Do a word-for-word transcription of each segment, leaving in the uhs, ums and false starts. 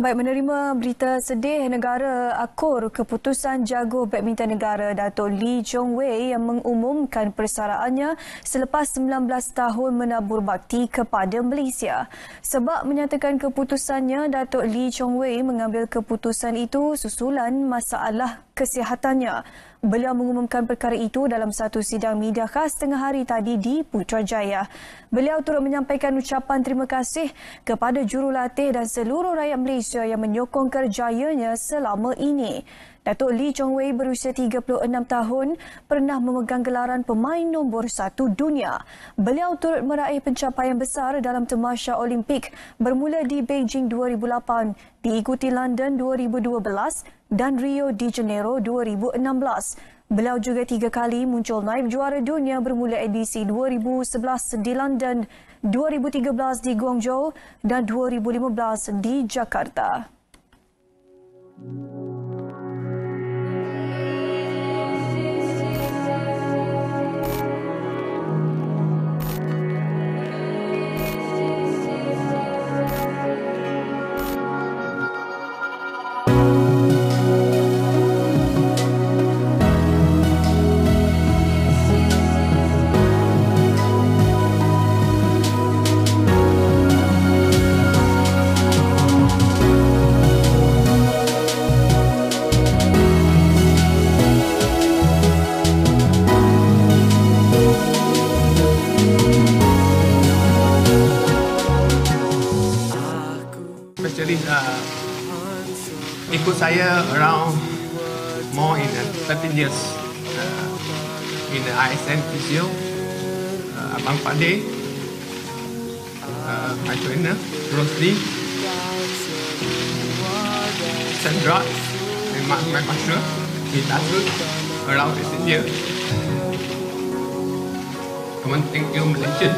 Baik, menerima berita sedih negara akur keputusan jago badminton negara Dato' Lee Chong Wei yang mengumumkan persaraannya selepas sembilan belas tahun menabur bakti kepada Malaysia. Sebab menyatakan keputusannya, Dato' Lee Chong Wei mengambil keputusan itu susulan masalah kesihatannya. Beliau mengumumkan perkara itu dalam satu sidang media khas tengah hari tadi di Putrajaya. Beliau turut menyampaikan ucapan terima kasih kepada jurulatih dan seluruh rakyat Malaysia yang menyokong kerjayanya selama ini. Dato' Lee Chong Wei berusia tiga puluh enam tahun, pernah memegang gelaran pemain nombor satu dunia. Beliau turut meraih pencapaian besar dalam tamasya Olimpik bermula di Beijing dua ribu lapan, diikuti London dua ribu dua belas dan Rio de Janeiro dua ribu enam belas. Beliau juga tiga kali muncul naib juara dunia bermula edisi dua ribu sebelas di London, dua ribu tiga belas di Guangzhou dan dua ribu lima belas di Jakarta. Especially uh, ikut saya around more in uh, thirteen years uh, in the I S N Physio, uh, Abang Pade, uh, my trainer, Rosli, Sandra, and my, my master, in Tasud, around eighteen years. I want to thank you, Malaysia.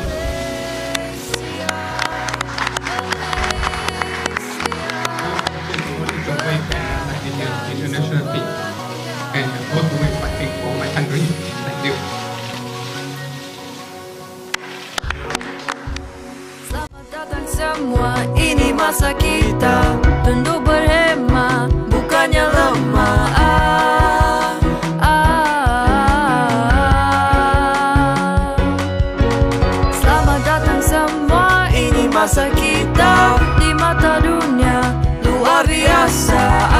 International team and all the way fighting for my country. Thank you. Selamat datang semua, ini masa kita tunduk berhema, bukannya lemah. Ah, ah. Selamat datang semua, ini masa kita di mata dunia luar biasa.